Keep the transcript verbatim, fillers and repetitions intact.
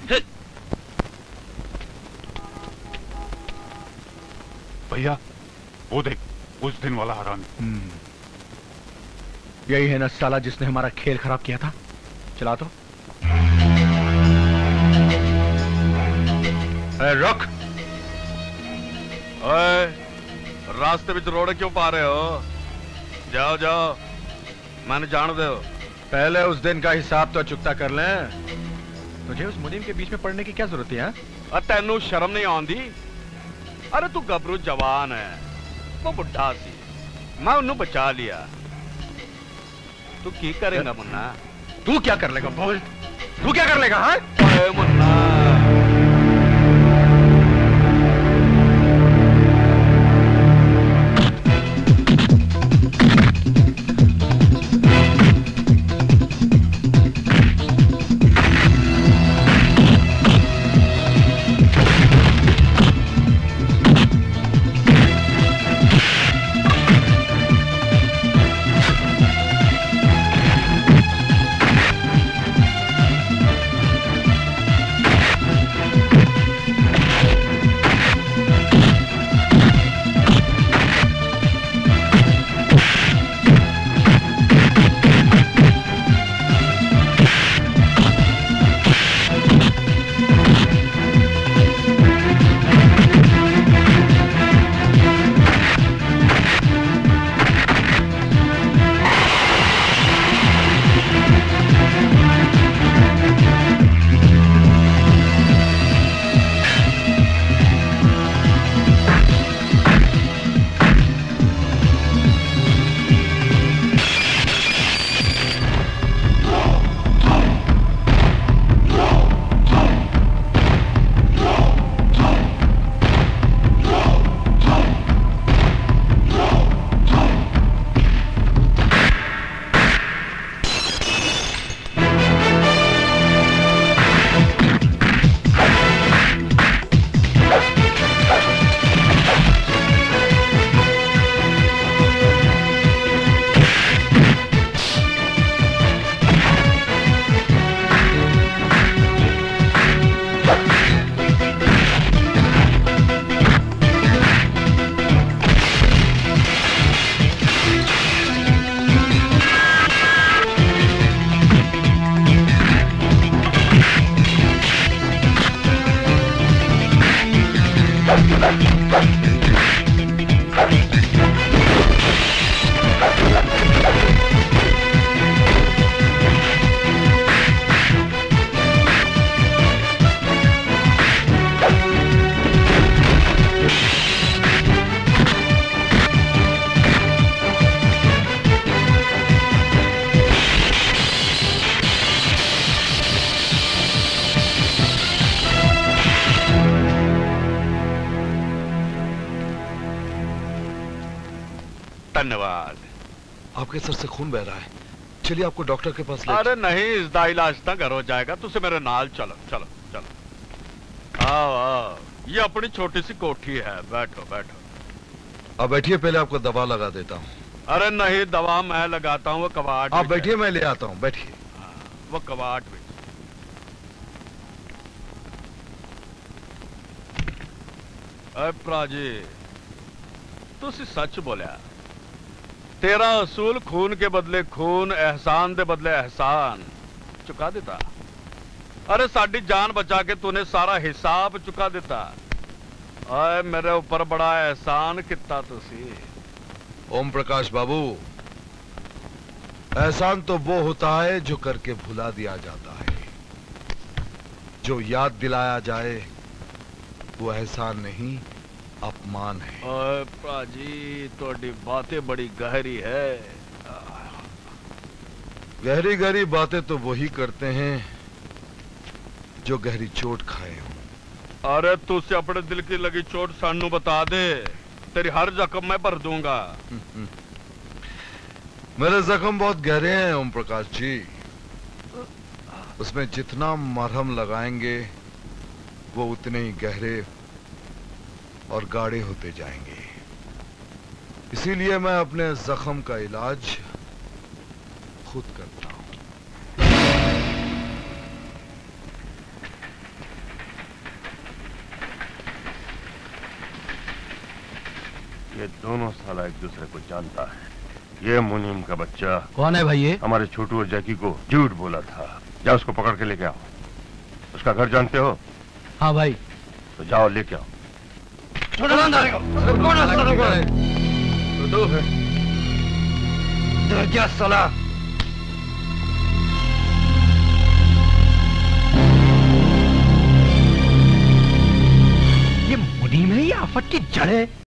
भैया वो देख, उस दिन वाला हरामी। यही है ना साला जिसने हमारा खेल खराब किया था। चला तो। ए, रुक। ओए, रास्ते में रोड़े क्यों पा रहे हो? जाओ जाओ, मैंने जान दो। पहले उस दिन का हिसाब तो चुकता कर लें। तुझे उस मुनीम के बीच में पड़ने की क्या जरूरत है? अरे तेनू शर्म नहीं आंदी? अरे तू गबरू जवान है, वो बुढ़ा सी, मैं उन्हें बचा लिया। तू की करेगा मुन्ना? तू क्या कर लेगा बोल? तू क्या कर लेगा? हाँ मुन्ना, धन्यवाद। आपके सर से खून बह रहा है, चलिए आपको डॉक्टर के पास ले। अरे नहीं, इसका इलाज ना घर हो जाएगा। तुझे मेरे नाल चलो चलो चलो। आओ आओ, ये अपनी छोटी सी कोठी है, बैठो बैठो। आप बैठिए, पहले आपको दवा लगा देता हूँ। अरे नहीं, दवा मैं लगाता हूँ, वो कबाड़। आप बैठिए, मैं ले आता हूँ, बैठिए। वो कबाड़ भी। अरे प्राजी, तुसी सच बोलिया। तेरा असूल खून के बदले खून, एहसान दे बदले एहसान चुका देता। अरे साडी जान बचा के तूने सारा हिसाब चुका देता। अरे मेरे ऊपर बड़ा एहसान किता तुसी। ओम प्रकाश बाबू, एहसान तो वो होता है जो करके भुला दिया जाता है, जो याद दिलाया जाए वो एहसान नहीं, अपमान है। ओए प्राजी, तोड़ी बातें बड़ी गहरी है। गहरी गहरी बातें तो वही करते हैं जो गहरी चोट खाए हों। अरे तू से अपने दिल की लगी चोट सानू बता दे, तेरी हर जख्म मैं भर दूंगा। मेरे जख्म बहुत गहरे हैं ओम प्रकाश जी, उसमें जितना मरहम लगाएंगे वो उतने ही गहरे और गाढ़े होते जाएंगे। इसीलिए मैं अपने जख्म का इलाज खुद करता हूं। ये दोनों साला एक दूसरे को जानता है। ये मुनीम का बच्चा कौन है भाई ये? हमारे छोटू और जैकी को झूठ बोला था। जाओ उसको पकड़ के लेके आओ। उसका घर जानते हो? हाँ भाई। तो जाओ लेके आओ। क्या साला? ये मुनीम है या आफत की जड़ है?